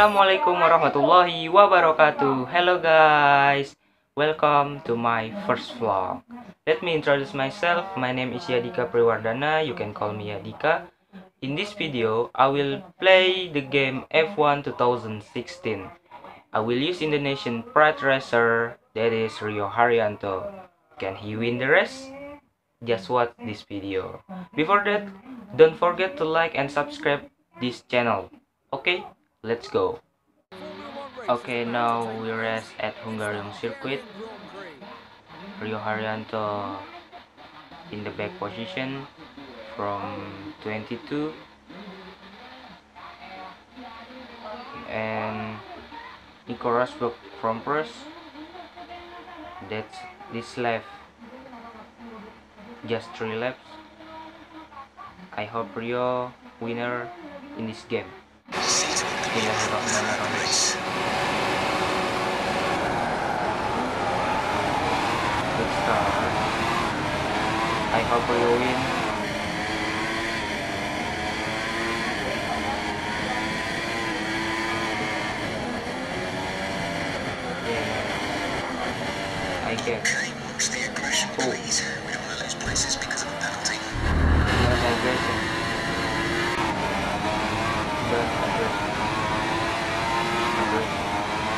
Assalamualaikum warahmatullahi wabarakatuh. Hello guys, welcome to my first vlog. Let me introduce myself. My name is Yadika Priwardana. You can call me Yadika. In this video, I will play the game F1 2016. I will use Indonesian pride racer, that is Rio Haryanto. Can he win the race? Just watch this video. Before that, don't forget to like and subscribe this channel. Okay, let's go. Okay, now we race at Hungarian circuit. Rio Haryanto in the back position from 22, and Nico Rosberg from first. That's this lap, just 3 laps. I hope Rio winner in this game. Bismillahirrahmanirrahim. Good start. I hope Rio win. Yeah, I get. Okay, watch the aggression, please. We don't want to lose places because of a penalty. Not aggression. But aggression. Aggression.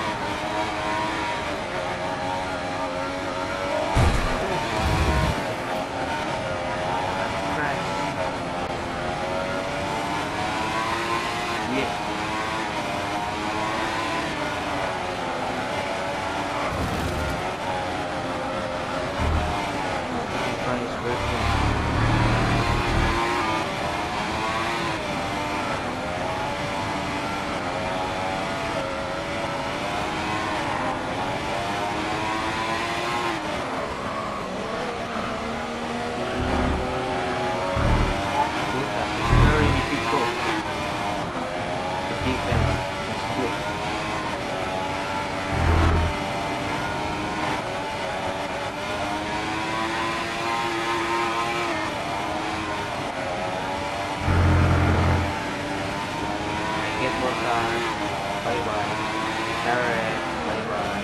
Bye bye. Alright, bye bye.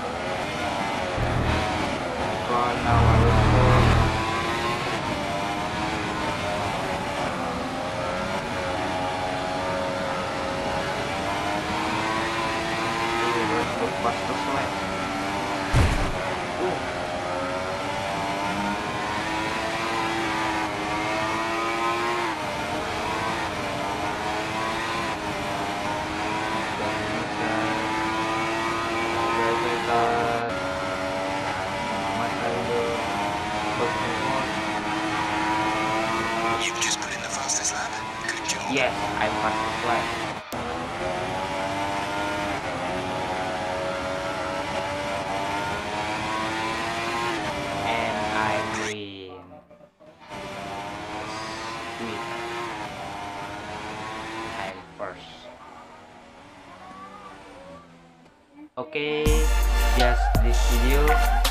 For now I will go. Let's go fastest lap. You've just put in the fastest lap. Good job. Yes, I fastest lap. And I win. Sweet. I'm first. Okay, just this video.